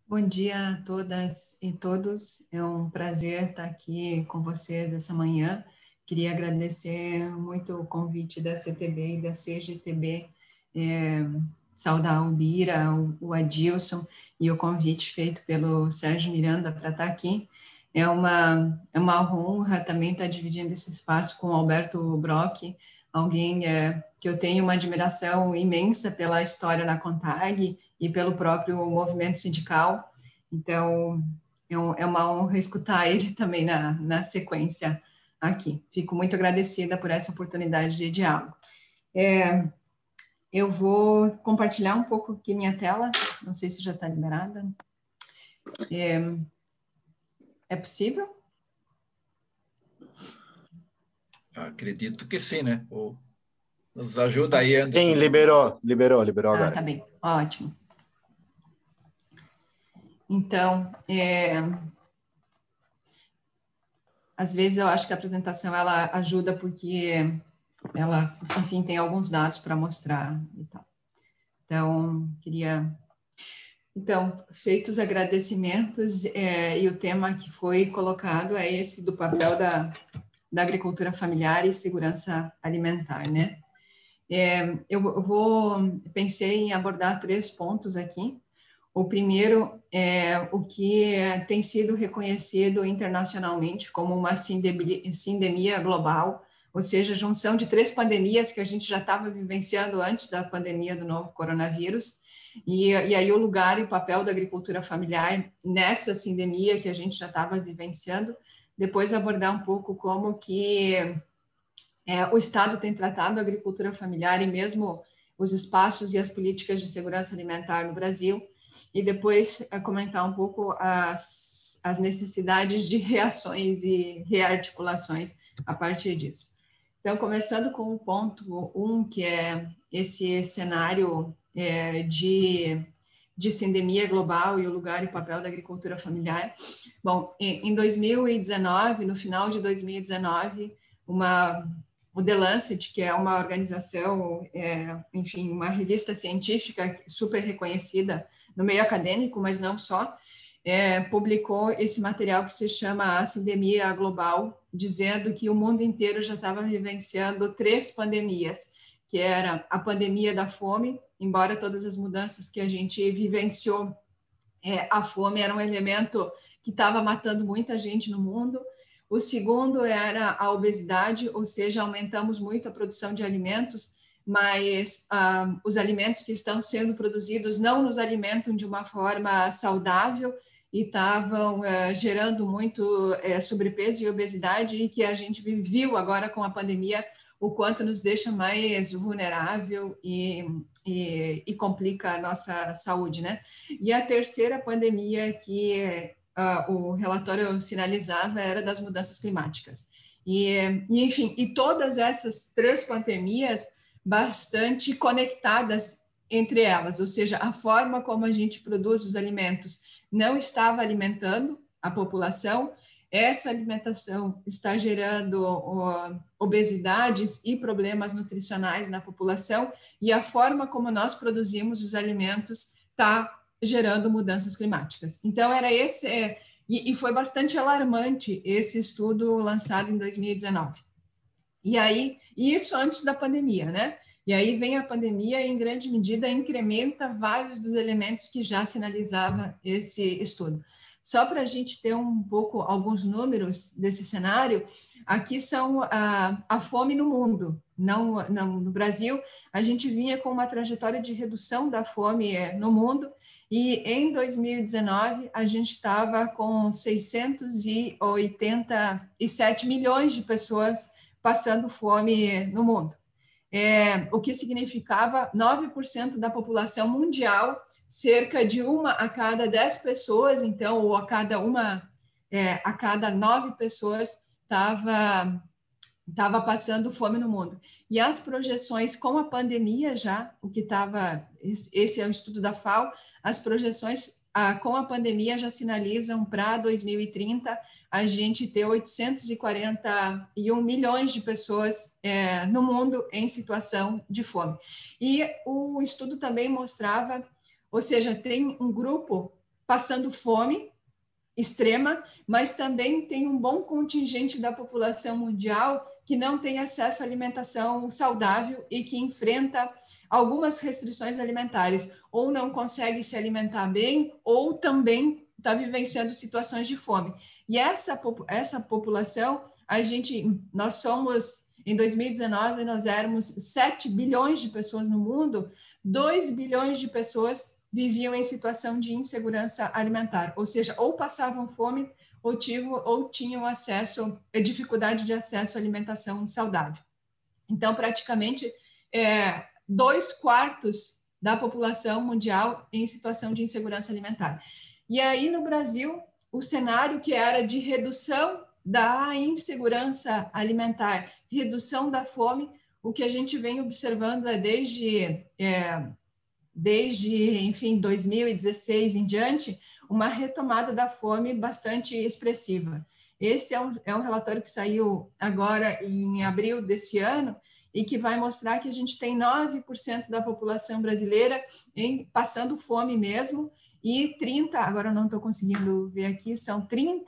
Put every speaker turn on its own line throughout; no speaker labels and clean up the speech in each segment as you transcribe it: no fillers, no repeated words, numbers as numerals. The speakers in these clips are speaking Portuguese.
Bom dia a todas e todos. É um prazer estar aqui com vocês essa manhã. Queria agradecer muito o convite da CTB e da CGTB, saudar o Bira, o Adilson e o convite feito pelo Sérgio Miranda para estar aqui. É uma honra também estar dividindo esse espaço com o Alberto Brock, alguém que eu tenho uma admiração imensa pela história na CONTAG e pelo próprio movimento sindical. Então, é uma honra escutar ele também na sequência aqui. Fico muito agradecida por essa oportunidade de diálogo. Eu vou compartilhar um pouco aqui minha tela, não sei se já está liberada. É possível?
Acredito que sim, né? Nos ajuda aí, Anderson.
Sim, liberou agora.
Tá bem, ótimo. Então, às vezes eu acho que a apresentação ela ajuda porque ela, enfim, tem alguns dados para mostrar e tal. Então, feitos os agradecimentos, e o tema que foi colocado é esse do papel da agricultura familiar e segurança alimentar, né? Pensei em abordar 3 pontos aqui. O primeiro é o que tem sido reconhecido internacionalmente como uma sindemia global, ou seja, junção de 3 pandemias que a gente já estava vivenciando antes da pandemia do novo coronavírus, e aí o lugar e o papel da agricultura familiar nessa sindemia que a gente já estava vivenciando. Depois abordar um pouco como que o Estado tem tratado a agricultura familiar e mesmo os espaços e as políticas de segurança alimentar no Brasil, e depois comentar um pouco as necessidades de reações e rearticulações a partir disso. Então, começando com o ponto 1, que é esse cenário de sindemia global e o lugar e papel da agricultura familiar. Bom, em 2019, no final de 2019, o The Lancet, que é uma organização, enfim, uma revista científica super reconhecida no meio acadêmico, mas não só, publicou esse material que se chama A Sindemia Global, dizendo que o mundo inteiro já estava vivenciando 3 pandemias, que era a pandemia da fome, embora todas as mudanças que a gente vivenciou, a fome era um elemento que estava matando muita gente no mundo. O segundo era a obesidade, ou seja, aumentamos muito a produção de alimentos, mas os alimentos que estão sendo produzidos não nos alimentam de uma forma saudável e estavam gerando muito sobrepeso e obesidade, e que a gente viu agora com a pandemia o quanto nos deixa mais vulnerável e complica a nossa saúde, né? E a terceira pandemia que o relatório sinalizava era das mudanças climáticas. Enfim, e todas essas 3 pandemias bastante conectadas entre elas, ou seja, a forma como a gente produz os alimentos não estava alimentando a população, essa alimentação está gerando obesidades e problemas nutricionais na população, e a forma como nós produzimos os alimentos está gerando mudanças climáticas. Então, era esse, e foi bastante alarmante esse estudo lançado em 2019. E aí, isso antes da pandemia, né? E aí vem a pandemia e, em grande medida, incrementa vários dos elementos que já sinalizava esse estudo. Só para a gente ter um pouco, alguns números desse cenário, aqui são a fome no mundo. Não, no Brasil, a gente vinha com uma trajetória de redução da fome no mundo, e em 2019 a gente estava com 687 milhões de pessoas passando fome no mundo. O que significava 9% da população mundial, cerca de 1 a cada 10 pessoas, então, ou a cada 9 pessoas estava passando fome no mundo. E as projeções com a pandemia já, esse é o estudo da FAO, as projeções com a pandemia já sinalizam para 2030 a gente ter 841 milhões de pessoas no mundo em situação de fome. E o estudo também mostrava, ou seja, tem um grupo passando fome extrema, mas também tem um bom contingente da população mundial que não tem acesso à alimentação saudável e que enfrenta algumas restrições alimentares, ou não consegue se alimentar bem, ou também está vivenciando situações de fome. E essa população, nós somos, em 2019, nós éramos 7 bilhões de pessoas no mundo, 2 bilhões de pessoas viviam em situação de insegurança alimentar, ou seja, ou passavam fome ou tinham dificuldade de acesso à alimentação saudável. Então, praticamente, 2/4 da população mundial em situação de insegurança alimentar. E aí, no Brasil, o cenário que era de redução da insegurança alimentar, redução da fome, o que a gente vem observando desde, enfim, 2016 em diante, uma retomada da fome bastante expressiva. Esse é um relatório que saiu agora em abril desse ano e que vai mostrar que a gente tem 9% da população brasileira passando fome mesmo, e 30, agora eu não estou conseguindo ver aqui, são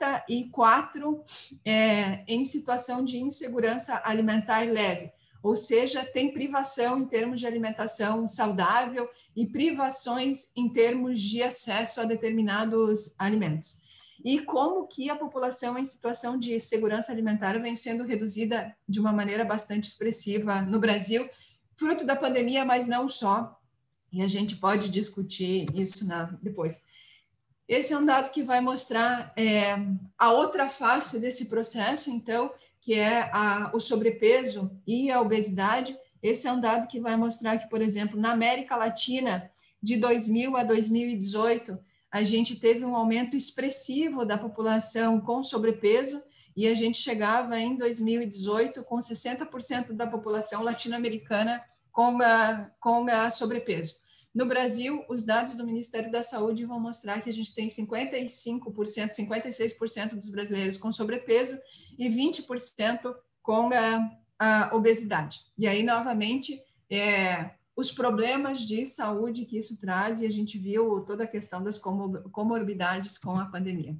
34 em situação de insegurança alimentar leve, ou seja, tem privação em termos de alimentação saudável e privações em termos de acesso a determinados alimentos. E como que a população em situação de segurança alimentar vem sendo reduzida de uma maneira bastante expressiva no Brasil, fruto da pandemia, mas não só, e a gente pode discutir isso depois. Esse é um dado que vai mostrar a outra face desse processo, então, que é o sobrepeso e a obesidade. Esse é um dado que vai mostrar que, por exemplo, na América Latina, de 2000 a 2018, a gente teve um aumento expressivo da população com sobrepeso, e a gente chegava em 2018 com 60% da população latino-americana com sobrepeso. No Brasil, os dados do Ministério da Saúde vão mostrar que a gente tem 55%, 56% dos brasileiros com sobrepeso e 20% com a obesidade. E aí, novamente, os problemas de saúde que isso traz, e a gente viu toda a questão das comorbidades com a pandemia.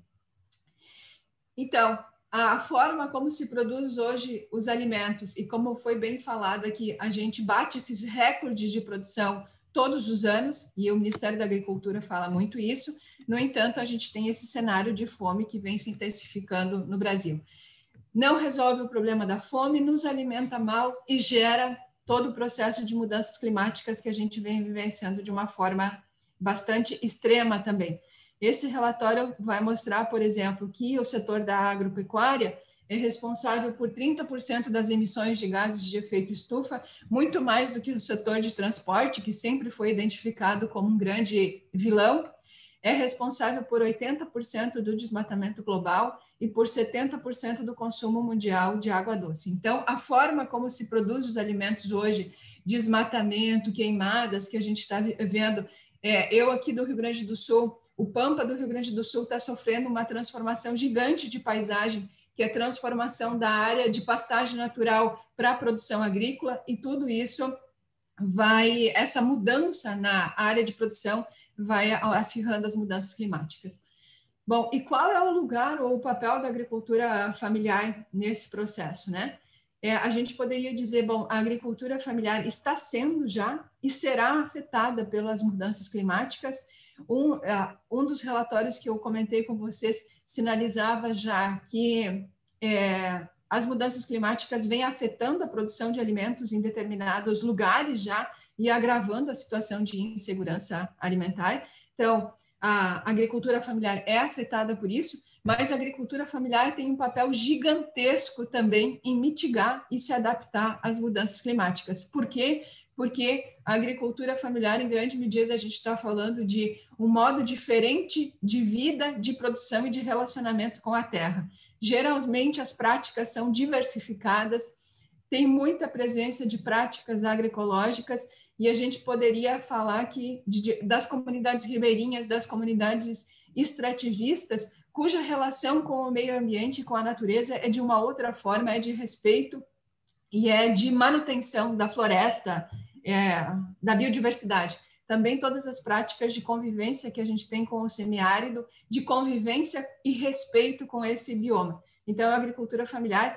Então, a forma como se produz hoje os alimentos, e como foi bem falado aqui, a gente bate esses recordes de produção todos os anos, e o Ministério da Agricultura fala muito isso. No entanto, a gente tem esse cenário de fome que vem se intensificando no Brasil. Não resolve o problema da fome, nos alimenta mal e gera todo o processo de mudanças climáticas que a gente vem vivenciando de uma forma bastante extrema também. Esse relatório vai mostrar, por exemplo, que o setor da agropecuária é responsável por 30% das emissões de gases de efeito estufa, muito mais do que o setor de transporte, que sempre foi identificado como um grande vilão. É responsável por 80% do desmatamento global e por 70% do consumo mundial de água doce. Então, a forma como se produz os alimentos hoje, desmatamento, queimadas, que a gente está vendo, eu aqui do Rio Grande do Sul, o Pampa do Rio Grande do Sul está sofrendo uma transformação gigante de paisagem, que é a transformação da área de pastagem natural para a produção agrícola, e tudo isso essa mudança na área de produção vai acirrando as mudanças climáticas. Bom, e qual é o lugar ou o papel da agricultura familiar nesse processo, né? A gente poderia dizer, bom, a agricultura familiar está sendo já e será afetada pelas mudanças climáticas. Um dos relatórios que eu comentei com vocês sinalizava já que as mudanças climáticas vêm afetando a produção de alimentos em determinados lugares já e agravando a situação de insegurança alimentar. Então, a agricultura familiar é afetada por isso, mas a agricultura familiar tem um papel gigantesco também em mitigar e se adaptar às mudanças climáticas. Por quê? Porque a agricultura familiar, em grande medida, a gente está falando de um modo diferente de vida, de produção e de relacionamento com a terra. Geralmente, as práticas são diversificadas, tem muita presença de práticas agroecológicas, e a gente poderia falar aqui das comunidades ribeirinhas, das comunidades extrativistas, cuja relação com o meio ambiente e com a natureza é de uma outra forma, é de respeito e é de manutenção da floresta, da biodiversidade. também todas as práticas de convivência que a gente tem com o semiárido, de convivência e respeito com esse bioma. Então, a agricultura familiar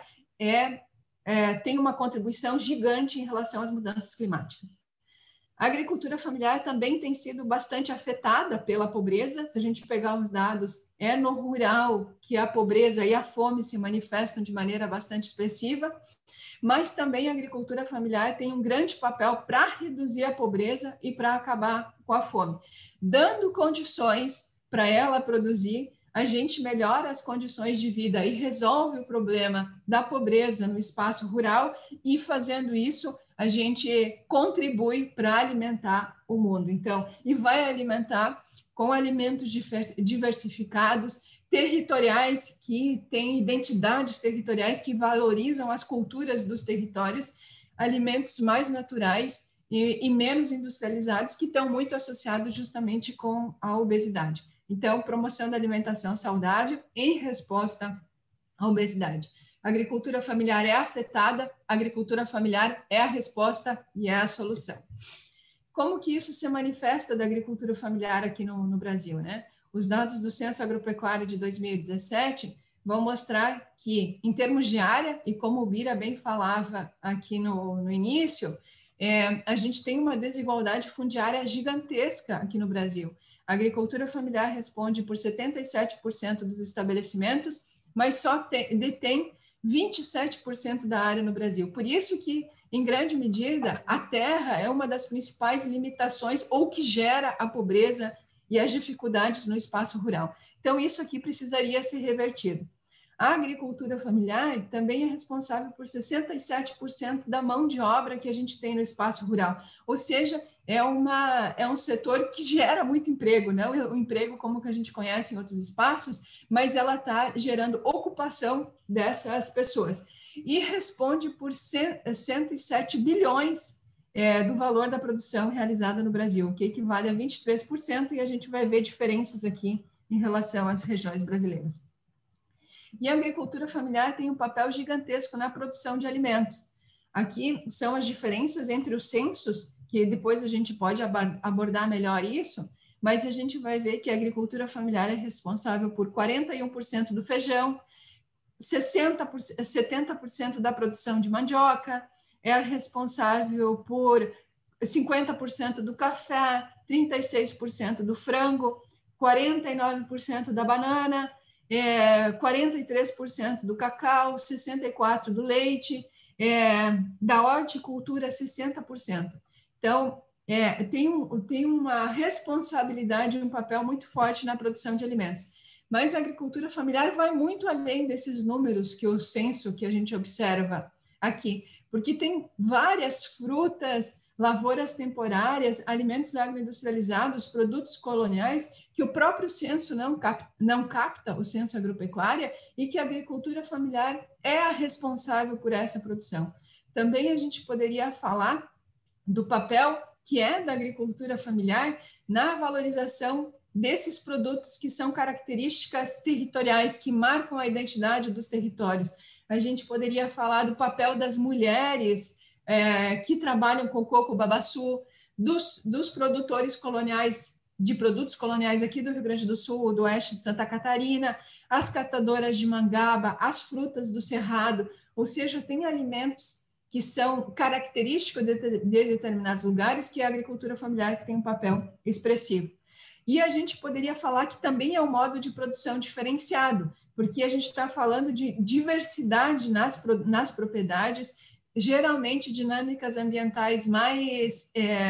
tem uma contribuição gigante em relação às mudanças climáticas. A agricultura familiar também tem sido bastante afetada pela pobreza. Se a gente pegar os dados, é no rural que a pobreza e a fome se manifestam de maneira bastante expressiva, mas também a agricultura familiar tem um grande papel para reduzir a pobreza e para acabar com a fome. Dando condições para ela produzir, a gente melhora as condições de vida e resolve o problema da pobreza no espaço rural, e fazendo isso, a gente contribui para alimentar o mundo. Então, e vai alimentar com alimentos diversificados, territoriais, que têm identidades territoriais que valorizam as culturas dos territórios, alimentos mais naturais e menos industrializados, que estão muito associados justamente com a obesidade. Então, promoção da alimentação saudável em resposta à obesidade. A agricultura familiar é afetada, a agricultura familiar é a resposta e é a solução. Como que isso se manifesta da agricultura familiar aqui no Brasil, né? Os dados do Censo Agropecuário de 2017 vão mostrar que, em termos de área, e como o Bira bem falava aqui no início, a gente tem uma desigualdade fundiária gigantesca aqui no Brasil. A agricultura familiar responde por 77% dos estabelecimentos, mas só detém 27% da área no Brasil. Por isso que, em grande medida, a terra é uma das principais limitações ou que gera a pobreza e as dificuldades no espaço rural. Então, isso aqui precisaria ser revertido. A agricultura familiar também é responsável por 67% da mão de obra que a gente tem no espaço rural. Ou seja, é um setor que gera muito emprego, não é o emprego como que a gente conhece em outros espaços, mas ela está gerando ocupação dessas pessoas. E responde por 107 bilhões do valor da produção realizada no Brasil, que equivale a 23%, e a gente vai ver diferenças aqui em relação às regiões brasileiras. E a agricultura familiar tem um papel gigantesco na produção de alimentos. Aqui são as diferenças entre os censos, que depois a gente pode abordar melhor isso, mas a gente vai ver que a agricultura familiar é responsável por 41% do feijão, 70% da produção de mandioca, é responsável por 50% do café, 36% do frango, 49% da banana, 43% do cacau, 64% do leite, da horticultura, 60%. Então, tem uma responsabilidade e um papel muito forte na produção de alimentos. Mas a agricultura familiar vai muito além desses números que o censo que a gente observa aqui, porque tem várias frutas, lavouras temporárias, alimentos agroindustrializados, produtos coloniais, que o próprio censo não capta, o censo agropecuária, e que a agricultura familiar é a responsável por essa produção. Também a gente poderia falar do papel que é da agricultura familiar na valorização desses produtos que são características territoriais, que marcam a identidade dos territórios. A gente poderia falar do papel das mulheres que trabalham com coco-babaçu, dos produtores coloniais, de produtos coloniais aqui do Rio Grande do Sul, do oeste de Santa Catarina, as catadoras de mangaba, as frutas do cerrado, ou seja, tem alimentos que são característicos de determinados lugares, que a agricultura familiar tem um papel expressivo. E a gente poderia falar que também é um modo de produção diferenciado, porque a gente está falando de diversidade nas propriedades, geralmente dinâmicas ambientais mais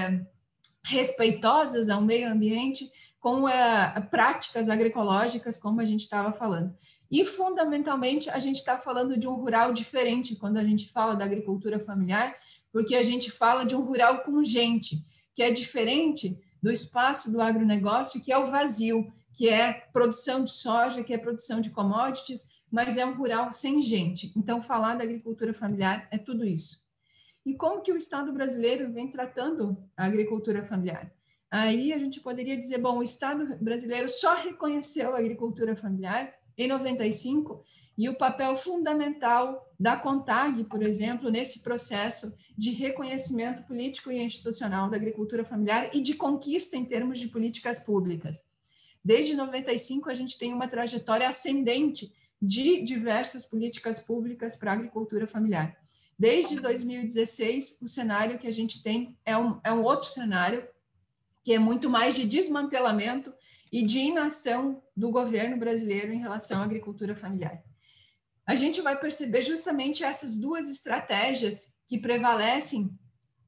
respeitosas ao meio ambiente, com práticas agroecológicas, como a gente estava falando. E, fundamentalmente, a gente está falando de um rural diferente quando a gente fala da agricultura familiar, porque a gente fala de um rural com gente, que é diferente do espaço do agronegócio, que é o vazio, que é produção de soja, que é produção de commodities, mas é um rural sem gente. Então, falar da agricultura familiar é tudo isso. E como que o Estado brasileiro vem tratando a agricultura familiar? Aí a gente poderia dizer, bom, o Estado brasileiro só reconheceu a agricultura familiar em 95, e o papel fundamental da CONTAG, por exemplo, nesse processo de reconhecimento político e institucional da agricultura familiar e de conquista em termos de políticas públicas. Desde 95, a gente tem uma trajetória ascendente de diversas políticas públicas para a agricultura familiar. Desde 2016, o cenário que a gente tem é um outro cenário, que é muito mais de desmantelamento e de inação do governo brasileiro em relação à agricultura familiar. A gente vai perceber justamente essas duas estratégias que prevalecem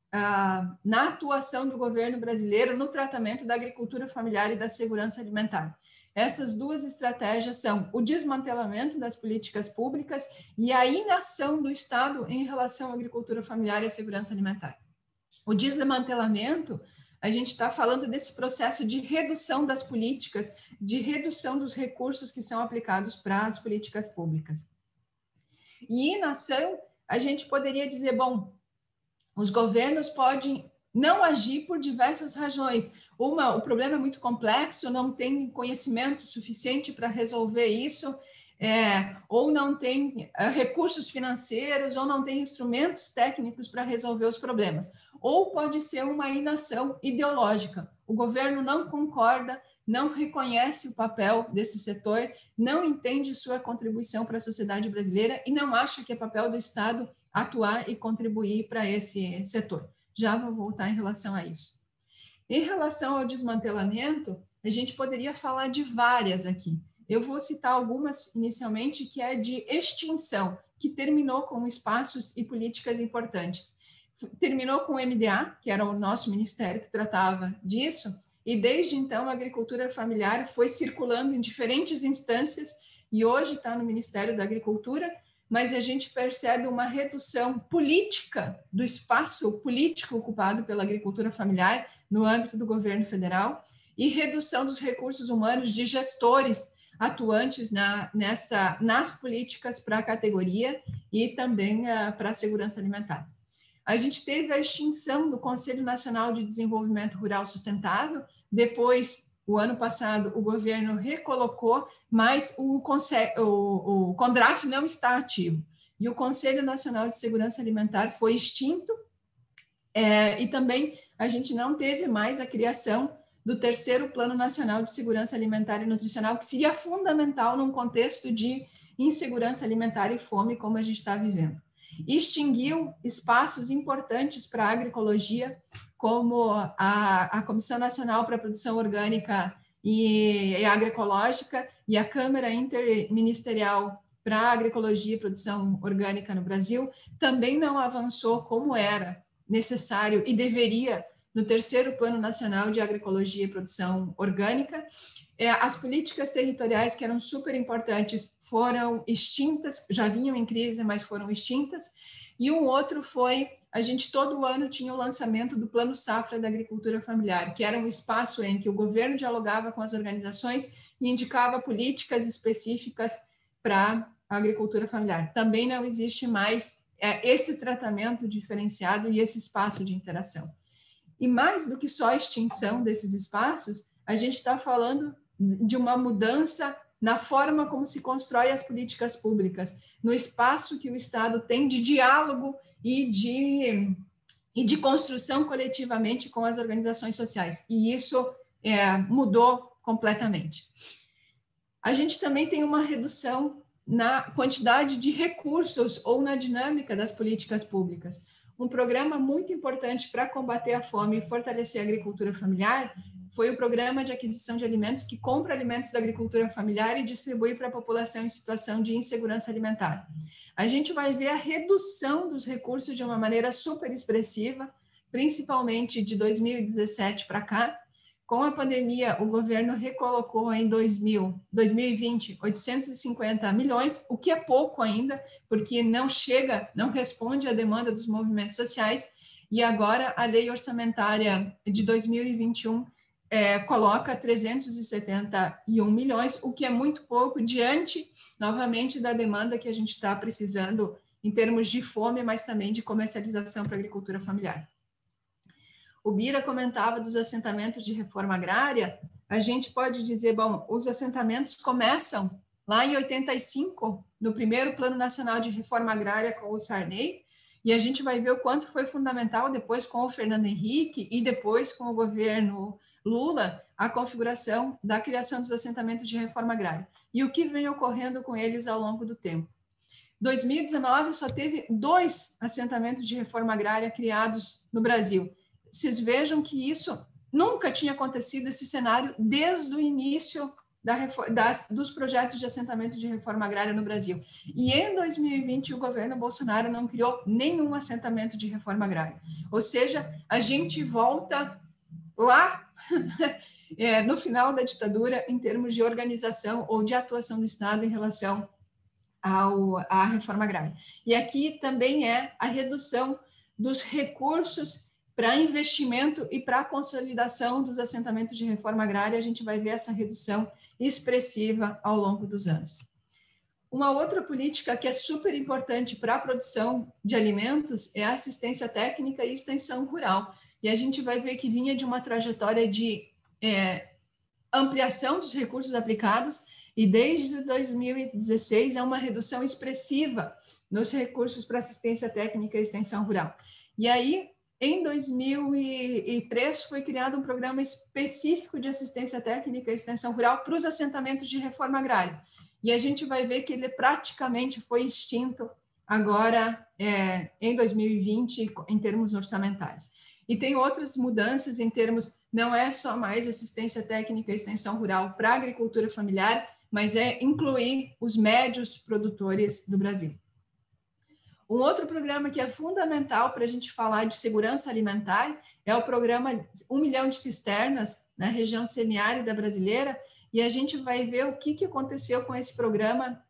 na atuação do governo brasileiro no tratamento da agricultura familiar e da segurança alimentar. Essas duas estratégias são o desmantelamento das políticas públicas e a inação do Estado em relação à agricultura familiar e à segurança alimentar. O desmantelamento, a gente está falando desse processo de redução das políticas, de redução dos recursos que são aplicados para as políticas públicas. E inação, a gente poderia dizer, bom, os governos podem não agir por diversas razões. O problema é muito complexo, não tem conhecimento suficiente para resolver isso, ou não tem recursos financeiros, ou não tem instrumentos técnicos para resolver os problemas. Ou pode ser uma inação ideológica. O governo não concorda, não reconhece o papel desse setor, não entende sua contribuição para a sociedade brasileira e não acha que é papel do Estado atuar e contribuir para esse setor. Já vou voltar em relação a isso. Em relação ao desmantelamento, a gente poderia falar de várias aqui. Eu vou citar algumas inicialmente, que é de extinção, que terminou com espaços e políticas importantes. Terminou com o MDA, que era o nosso ministério que tratava disso, e desde então a agricultura familiar foi circulando em diferentes instâncias e hoje está no Ministério da Agricultura, mas a gente percebe uma redução política do espaço político ocupado pela agricultura familiar no âmbito do governo federal e redução dos recursos humanos de gestores atuantes nas políticas para a categoria e também para a segurança alimentar. A gente teve a extinção do Conselho Nacional de Desenvolvimento Rural Sustentável, depois, o ano passado, o governo recolocou, mas o CONDRAF não está ativo. E o Conselho Nacional de Segurança Alimentar foi extinto, e também a gente não teve mais a criação do terceiro Plano Nacional de Segurança Alimentar e Nutricional, que seria fundamental num contexto de insegurança alimentar e fome, como a gente está vivendo. Extinguiu espaços importantes para a agroecologia, como a Comissão Nacional para a Produção Orgânica e Agroecológica e a Câmara Interministerial para a Agroecologia e Produção Orgânica no Brasil, também não avançou como era necessário e deveria no terceiro Plano Nacional de Agroecologia e Produção Orgânica. As políticas territoriais, que eram super importantes, foram extintas, já vinham em crise, mas foram extintas. E um outro foi, a gente todo ano tinha o lançamento do Plano Safra da Agricultura Familiar, que era um espaço em que o governo dialogava com as organizações e indicava políticas específicas para a agricultura familiar. Também não existe mais esse tratamento diferenciado e esse espaço de interação. E mais do que só a extinção desses espaços, a gente está falando de uma mudança na forma como se constrói as políticas públicas, no espaço que o Estado tem de diálogo e de construção coletivamente com as organizações sociais. E isso mudou completamente. A gente também tem uma redução na quantidade de recursos ou na dinâmica das políticas públicas. Um programa muito importante para combater a fome e fortalecer a agricultura familiar foi o Programa de Aquisição de Alimentos, que compra alimentos da agricultura familiar e distribui para a população em situação de insegurança alimentar. A gente vai ver a redução dos recursos de uma maneira super expressiva, principalmente de 2017 para cá. Com a pandemia, o governo recolocou em 2020 850 milhões, o que é pouco ainda, porque não responde à demanda dos movimentos sociais, e agora a lei orçamentária de 2021 coloca 371 milhões, o que é muito pouco diante, novamente, da demanda que a gente está precisando em termos de fome, mas também de comercialização para a agricultura familiar. O Bira comentava dos assentamentos de reforma agrária. A gente pode dizer, bom, os assentamentos começam lá em 85, no primeiro Plano Nacional de Reforma Agrária com o Sarney, e a gente vai ver o quanto foi fundamental depois com o Fernando Henrique e depois com o governo Lula, a configuração da criação dos assentamentos de reforma agrária. E o que vem ocorrendo com eles ao longo do tempo. 2019 só teve 2 assentamentos de reforma agrária criados no Brasil. Vocês vejam que isso nunca tinha acontecido, esse cenário, desde o início dos projetos de assentamento de reforma agrária no Brasil. E em 2020, o governo Bolsonaro não criou nenhum assentamento de reforma agrária. Ou seja, a gente volta lá no final da ditadura em termos de organização ou de atuação do Estado em relação à reforma agrária. E aqui também é a redução dos recursos para investimento e para a consolidação dos assentamentos de reforma agrária. A gente vai ver essa redução expressiva ao longo dos anos. Uma outra política que é super importante para a produção de alimentos é a assistência técnica e extensão rural. E a gente vai ver que vinha de uma trajetória de ampliação dos recursos aplicados, e desde 2016 é uma redução expressiva nos recursos para assistência técnica e extensão rural. E aí, em 2003, foi criado um programa específico de assistência técnica e extensão rural para os assentamentos de reforma agrária. E a gente vai ver que ele praticamente foi extinto agora em 2020, em termos orçamentários. E tem outras mudanças em termos, não é só mais assistência técnica e extensão rural para a agricultura familiar, mas é incluir os médios produtores do Brasil. Um outro programa que é fundamental para a gente falar de segurança alimentar é o programa 1 milhão de cisternas na região semiárida brasileira, e a gente vai ver o que aconteceu com esse programa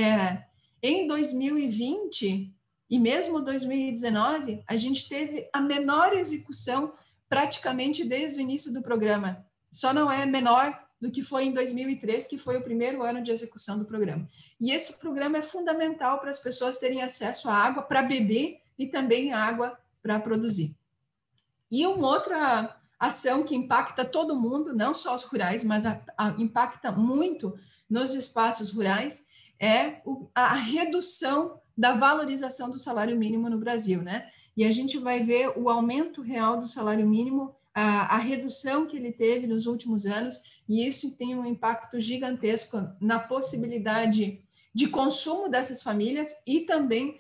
em 2020 e mesmo 2019, a gente teve a menor execução praticamente desde o início do programa. Só não é menor do que foi em 2003, que foi o primeiro ano de execução do programa. E esse programa é fundamental para as pessoas terem acesso à água para beber e também água para produzir. E uma outra ação que impacta todo mundo, não só os rurais, mas impacta muito nos espaços rurais, é a redução da valorização do salário mínimo no Brasil, né? E a gente vai ver o aumento real do salário mínimo, a redução que ele teve nos últimos anos, e isso tem um impacto gigantesco na possibilidade de consumo dessas famílias e também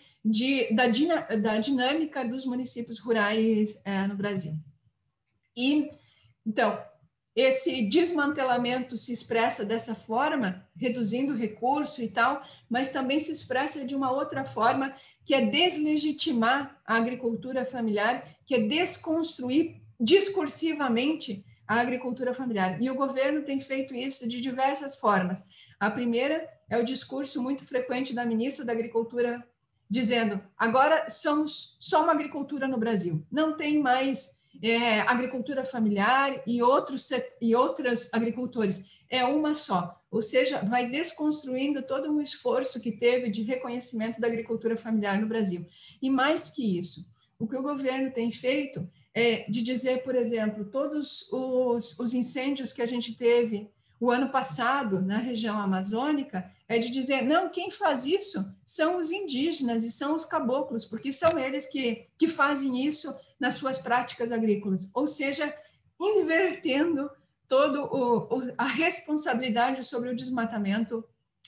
da dinâmica dos municípios rurais no Brasil. E, então, esse desmantelamento se expressa dessa forma, reduzindo o recurso e tal, mas também se expressa de uma outra forma, que é deslegitimar a agricultura familiar, que é desconstruir discursivamente a agricultura familiar. E o governo tem feito isso de diversas formas. A primeira é o discurso muito frequente da ministra da Agricultura, dizendo: agora somos só uma agricultura no Brasil, não tem mais agricultura familiar e outros agricultores, é uma só. Ou seja, vai desconstruindo todo um esforço que teve de reconhecimento da agricultura familiar no Brasil. E mais que isso, o que o governo tem feito é de dizer, por exemplo, todos os incêndios que a gente teve o ano passado na região amazônica, é de dizer, não, quem faz isso são os indígenas e são os caboclos, porque são eles que fazem isso nas suas práticas agrícolas. Ou seja, invertendo toda a responsabilidade sobre o desmatamento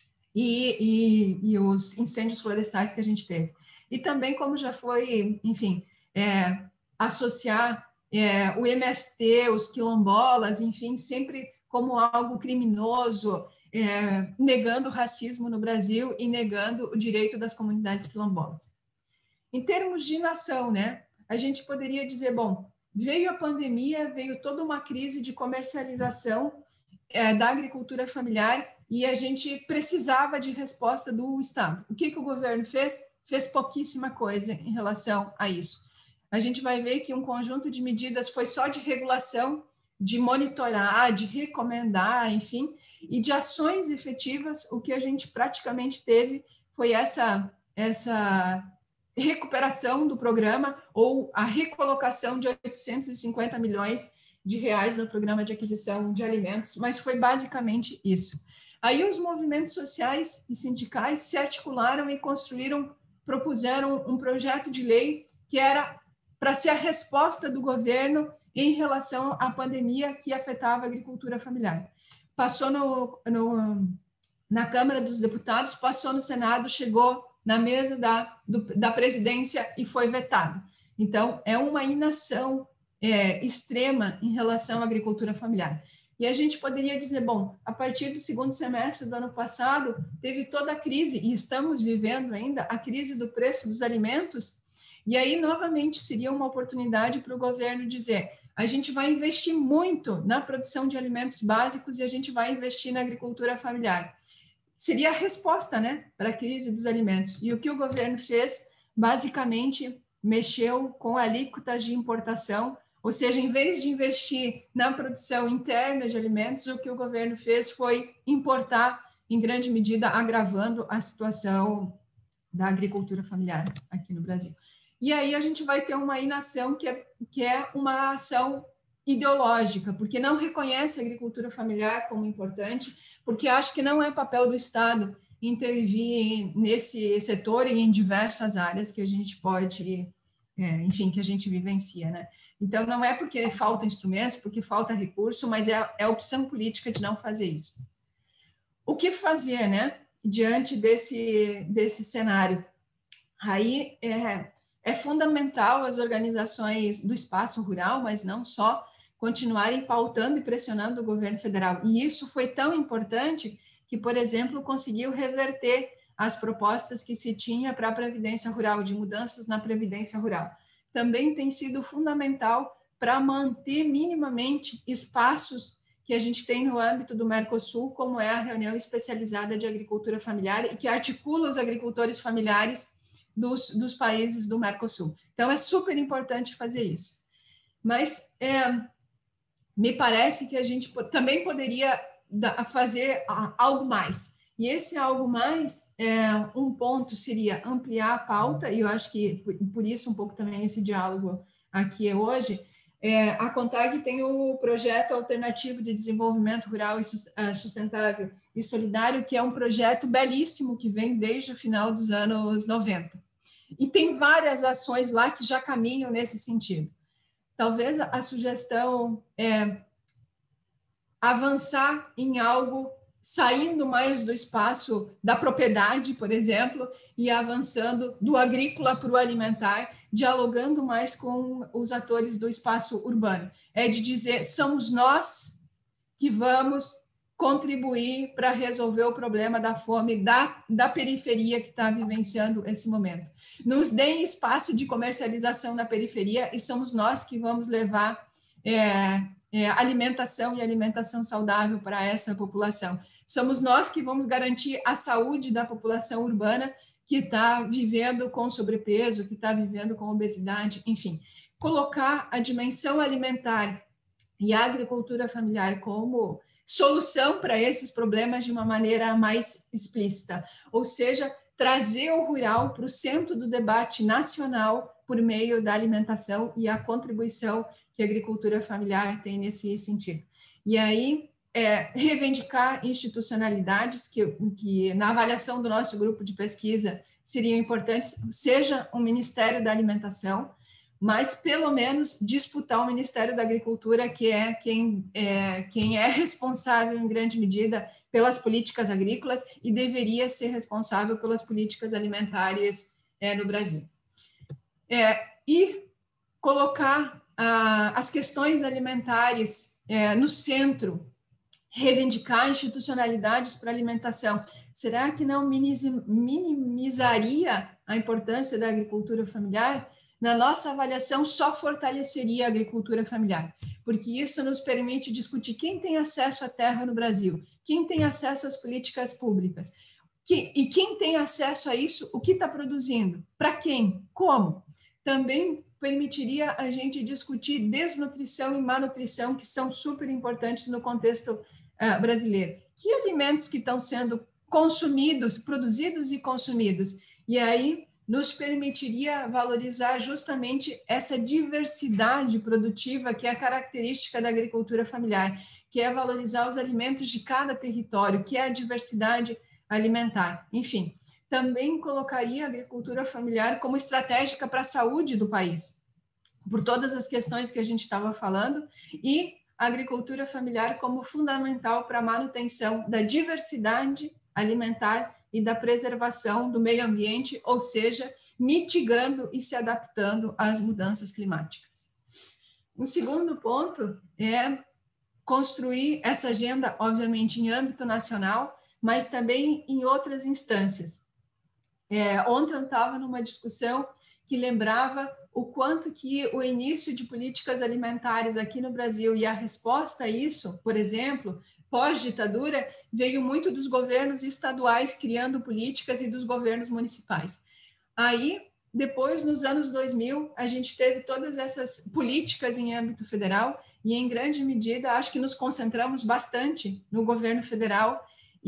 e os incêndios florestais que a gente teve. E também, como já foi, enfim, associar o MST, os quilombolas, enfim, sempre como algo criminoso, negando o racismo no Brasil e negando o direito das comunidades quilombolas. Em termos de nação, né, a gente poderia dizer, bom, veio a pandemia, veio toda uma crise de comercialização da agricultura familiar e a gente precisava de resposta do Estado. O que o governo fez? Fez pouquíssima coisa em relação a isso. A gente vai ver que um conjunto de medidas foi só de regulação, de monitorar, de recomendar, enfim, e de ações efetivas. O que a gente praticamente teve foi essa recuperação do programa ou a recolocação de 850 milhões de reais no programa de aquisição de alimentos, mas foi basicamente isso. Aí os movimentos sociais e sindicais se articularam e propuseram um projeto de lei que era para ser a resposta do governo em relação à pandemia que afetava a agricultura familiar. Passou na Câmara dos Deputados, passou no Senado, chegou na mesa da presidência e foi vetado. Então, é uma inação extrema em relação à agricultura familiar. E a gente poderia dizer, bom, a partir do segundo semestre do ano passado, teve toda a crise, e estamos vivendo ainda a crise do preço dos alimentos, e aí, novamente, seria uma oportunidade para o governo dizer, a gente vai investir muito na produção de alimentos básicos e a gente vai investir na agricultura familiar. Seria a resposta, né, para a crise dos alimentos. E o que o governo fez, basicamente, mexeu com alíquotas de importação, ou seja, em vez de investir na produção interna de alimentos, o que o governo fez foi importar, em grande medida, agravando a situação da agricultura familiar aqui no Brasil. E aí a gente vai ter uma inação que é uma ação ideológica, porque não reconhece a agricultura familiar como importante, porque acha que não é papel do Estado intervir nesse setor e em diversas áreas que a gente pode, enfim, que a gente vivencia, né? Então, não é porque faltam instrumentos, porque falta recurso, mas é a opção política de não fazer isso. O que fazer, né, diante desse cenário? Aí é fundamental as organizações do espaço rural, mas não só, continuarem pautando e pressionando o governo federal. E isso foi tão importante que, por exemplo, conseguiu reverter as propostas que se tinha para a Previdência Rural, de mudanças na Previdência Rural. Também tem sido fundamental para manter minimamente espaços que a gente tem no âmbito do Mercosul, como é a reunião especializada de agricultura familiar e que articula os agricultores familiares dos países do Mercosul. Então, é super importante fazer isso. Mas me parece que a gente também poderia fazer algo mais. E esse algo mais, um ponto seria ampliar a pauta, e eu acho que por isso um pouco também esse diálogo aqui hoje. A CONTAG tem o projeto alternativo de desenvolvimento rural e sustentável e solidário, que é um projeto belíssimo que vem desde o final dos anos 90. E tem várias ações lá que já caminham nesse sentido. Talvez a sugestão é avançar em algo saindo mais do espaço da propriedade, por exemplo, e avançando do agrícola para o alimentar, dialogando mais com os atores do espaço urbano. É de dizer, somos nós que vamos contribuir para resolver o problema da fome da periferia que está vivenciando esse momento. Nos deem espaço de comercialização na periferia e somos nós que vamos levar alimentação e alimentação saudável para essa população. Somos nós que vamos garantir a saúde da população urbana que está vivendo com sobrepeso, que está vivendo com obesidade, enfim. Colocar a dimensão alimentar e a agricultura familiar como solução para esses problemas de uma maneira mais explícita, ou seja, trazer o rural para o centro do debate nacional por meio da alimentação e a contribuição que a agricultura familiar tem nesse sentido. E aí, reivindicar institucionalidades que, na avaliação do nosso grupo de pesquisa, seriam importantes, seja o Ministério da Alimentação, mas, pelo menos, disputar o Ministério da Agricultura, que é quem é responsável, em grande medida, pelas políticas agrícolas e deveria ser responsável pelas políticas alimentares no Brasil. E colocar as questões alimentares no centro, reivindicar institucionalidades para alimentação. Será que não minimizaria a importância da agricultura familiar? Na nossa avaliação, só fortaleceria a agricultura familiar, porque isso nos permite discutir quem tem acesso à terra no Brasil, quem tem acesso às políticas públicas, e quem tem acesso a isso, o que está produzindo, para quem, como. Também permitiria a gente discutir desnutrição e malnutrição, que são super importantes no contexto brasileiro. Que alimentos que estão sendo consumidos, produzidos e consumidos? E aí nos permitiria valorizar justamente essa diversidade produtiva que é característica da agricultura familiar, que é valorizar os alimentos de cada território, que é a diversidade alimentar. Enfim, também colocaria a agricultura familiar como estratégica para a saúde do país, por todas as questões que a gente estava falando, e a agricultura familiar como fundamental para a manutenção da diversidade alimentar e da preservação do meio ambiente, ou seja, mitigando e se adaptando às mudanças climáticas. Um segundo ponto é construir essa agenda, obviamente, em âmbito nacional, mas também em outras instâncias. Ontem eu estava numa discussão que lembrava o quanto que o início de políticas alimentares aqui no Brasil e a resposta a isso, por exemplo, pós-ditadura, veio muito dos governos estaduais criando políticas e dos governos municipais. Aí, depois, nos anos 2000, a gente teve todas essas políticas em âmbito federal e, em grande medida, acho que nos concentramos bastante no governo federal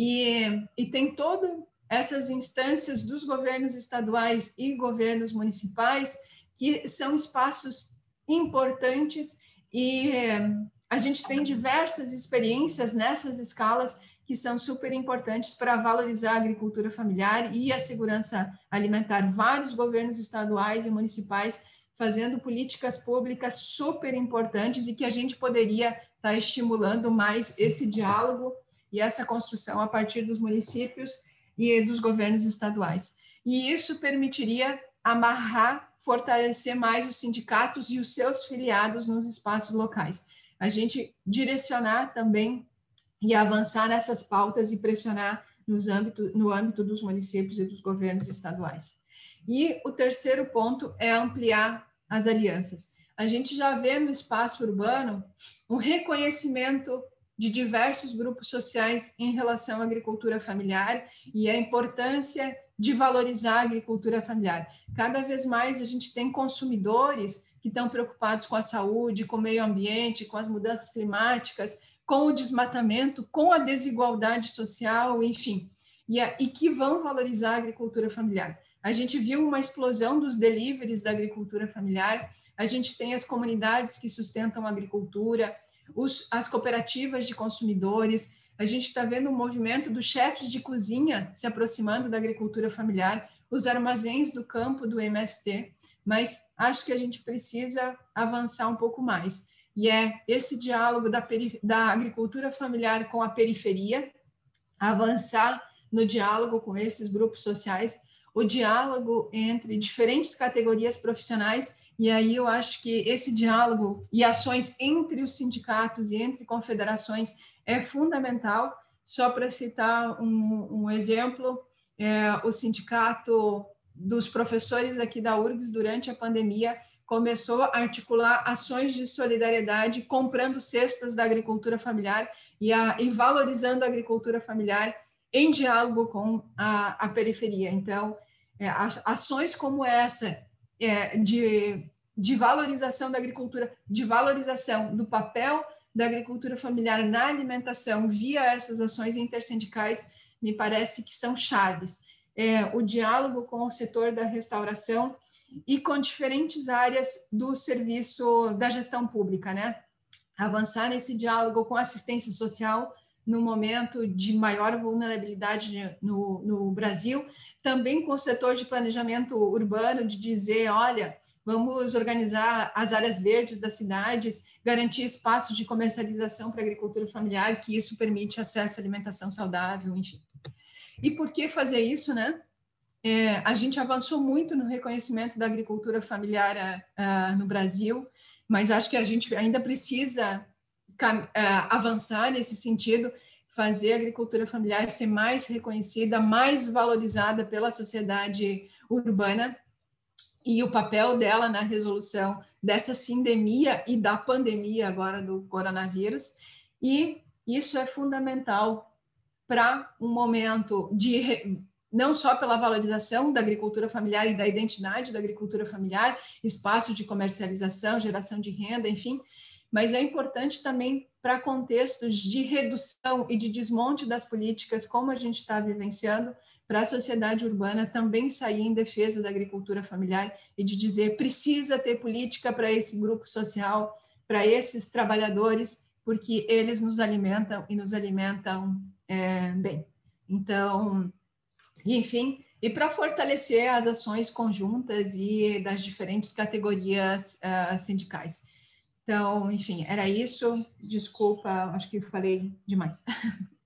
e tem todas essas instâncias dos governos estaduais e governos municipais que são espaços importantes e a gente tem diversas experiências nessas escalas que são super importantes para valorizar a agricultura familiar e a segurança alimentar. Vários governos estaduais e municipais fazendo políticas públicas super importantes e que a gente poderia estar estimulando mais esse diálogo e essa construção a partir dos municípios e dos governos estaduais. E isso permitiria amarrar, fortalecer mais os sindicatos e os seus filiados nos espaços locais. A gente direcionar também e avançar nessas pautas e pressionar no âmbito dos municípios e dos governos estaduais. E o terceiro ponto é ampliar as alianças. A gente já vê no espaço urbano um reconhecimento de diversos grupos sociais em relação à agricultura familiar e a importância de valorizar a agricultura familiar. Cada vez mais a gente tem consumidores que estão preocupados com a saúde, com o meio ambiente, com as mudanças climáticas, com o desmatamento, com a desigualdade social, enfim, e que vão valorizar a agricultura familiar. A gente viu uma explosão dos deliveries da agricultura familiar, a gente tem as comunidades que sustentam a agricultura, as cooperativas de consumidores, a gente está vendo o movimento dos chefes de cozinha se aproximando da agricultura familiar, os armazéns do campo do MST, mas acho que a gente precisa avançar um pouco mais. E é esse diálogo da agricultura familiar com a periferia, avançar no diálogo com esses grupos sociais, o diálogo entre diferentes categorias profissionais, e aí eu acho que esse diálogo e ações entre os sindicatos e entre confederações é fundamental. Só para citar um exemplo, o sindicato dos professores aqui da URGS, durante a pandemia, começou a articular ações de solidariedade, comprando cestas da agricultura familiar e valorizando a agricultura familiar em diálogo com a periferia. Então, ações como essa, de valorização da agricultura, de valorização do papel da agricultura familiar na alimentação via essas ações intersindicais, me parece que são chaves. O diálogo com o setor da restauração e com diferentes áreas do serviço da gestão pública, né? Avançar nesse diálogo com a assistência social no momento de maior vulnerabilidade no Brasil, também com o setor de planejamento urbano, de dizer, olha, vamos organizar as áreas verdes das cidades, garantir espaços de comercialização para a agricultura familiar, que isso permite acesso à alimentação saudável, enfim. E por que fazer isso, né? A gente avançou muito no reconhecimento da agricultura familiar no Brasil, mas acho que a gente ainda precisa avançar nesse sentido, fazer a agricultura familiar ser mais reconhecida, mais valorizada pela sociedade urbana e o papel dela na resolução dessa sindemia e da pandemia agora do coronavírus. E isso é fundamental para um momento não só pela valorização da agricultura familiar e da identidade da agricultura familiar, espaço de comercialização, geração de renda, enfim, mas é importante também para contextos de redução e de desmonte das políticas, como a gente está vivenciando, para a sociedade urbana também sair em defesa da agricultura familiar e de dizer precisa ter política para esse grupo social, para esses trabalhadores, porque eles nos alimentam e nos alimentam bem. Então, enfim, e para fortalecer as ações conjuntas e das diferentes categorias sindicais. Então, enfim, era isso. Desculpa, acho que falei demais.